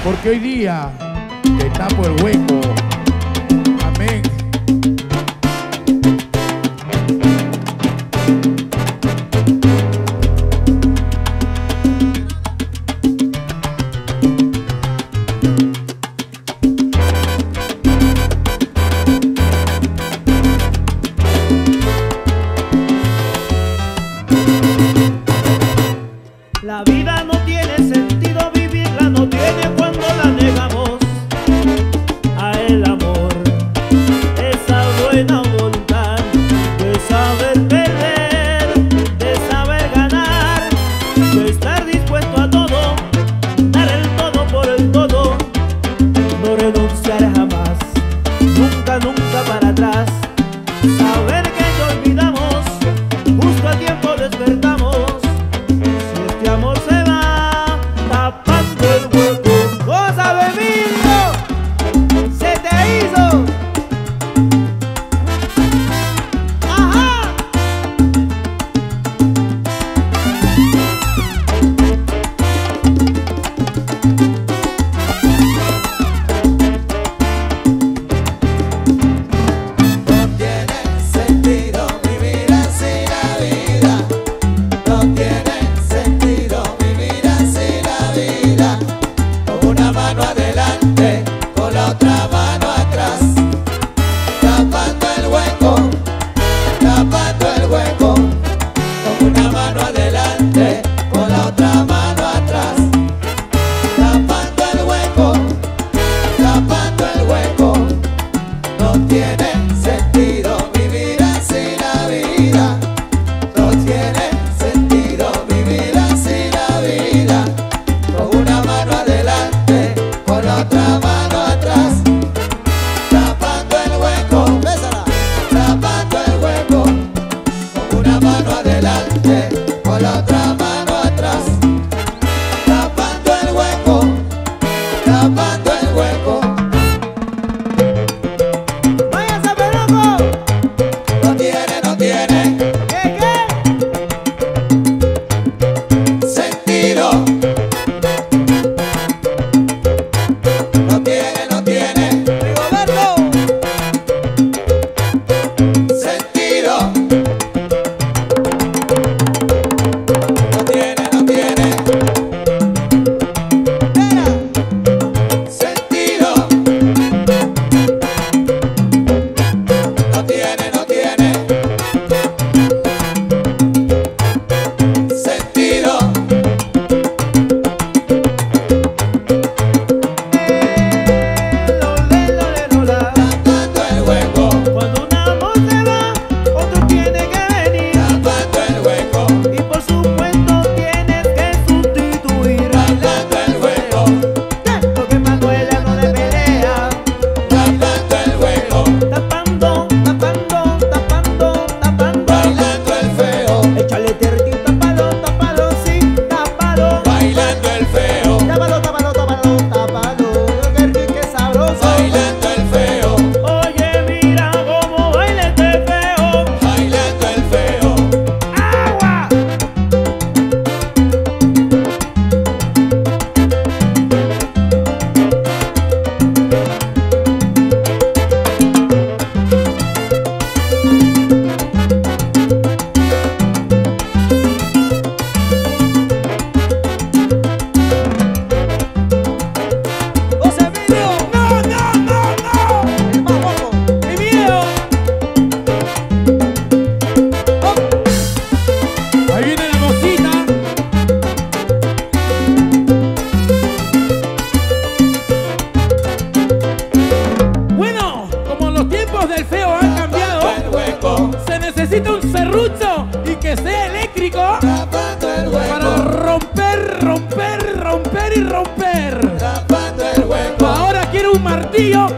porque hoy día te tapo el hueco. Amén. La vida no tiene sentido, vivirla no tiene cuando la negamos a el amor, esa buena voluntad de saber perder, de saber ganar, de estar dispuesto a todo, dar el todo por el todo, no renunciar jamás, nunca, nunca para atrás, saber que ya olvidamos, justo a tiempo despertamos. Este amor se va tapando el hueco. ¡Cosa, Emilio! ¡Se te hizo! ¡Ajá! No tiene sentido vivir así la vida. No tiene sentido vivir así la vida. Con una mano adelante, con la otra mano atrás, tapando el hueco, tapando el hueco. Con una mano adelante, con la otra mano atrás, tapando el hueco, tapando el hueco. No tiene sentido vivir así la vida. No tiene sentido vivir así la vida. Con una mano adelante, con la otra mano atrás, tapando el hueco, bésala, tapando el hueco. Con una mano adelante, con la otra mano atrás, tapando el hueco, tapando el hueco. ¡Váyase, peloco! No tiene, no tiene ¿Qué? sentido. No tiene, no tiene ¡Rigoberto! sentido. No tiene, no tiene sentido. No tiene, no tiene sentido. Tapando el hueco, Cuando un amor se va, otro tiene que venir. tapando el hueco, Y por supuesto tienes que sustituir. bailando el hueco, Porque Manuela no le pelea. tapando el hueco, Tapando, tapando, tapando, tapando. bailando el feo, Échale tierrito, tápalo, tápalo, sí, tápalo. bailando el feo, Tápalo, tápalo, tápalo, tápalo. Qué rico, qué sabroso. bailando el feo, Oye, mira cómo baila este feo. bailando el feo. ¡Agua! ¡José Emilio! ¡No, no, no, no! ¡El más loco! ¡Mi miedo! Ahí viene la mosquita. Bueno, como los tiempos del feo han cambiado, Tapando el hueco, se necesita un serrucho y que sea eléctrico tapando el para hueco, romper, romper, romper y romper. tapando el hueco, Ahora quiero un martillo